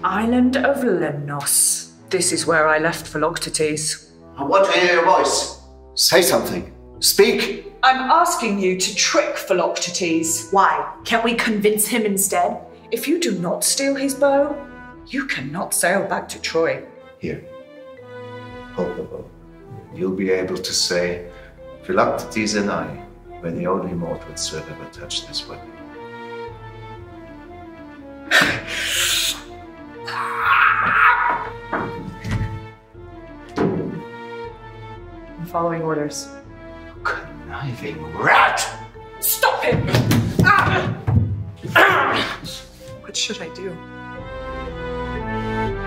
island of Lemnos. This is where I left Philoctetes. I want to hear your voice. Say something. Speak. I'm asking you to trick Philoctetes. Why? Can't we convince him instead? If you do not steal his bow, you cannot sail back to Troy. Here. Hold the bow. You'll be able to say, Philoctetes and I were the only mortals who have ever touched this weapon. I'm following orders. Conniving rat! Stop him! What should I do?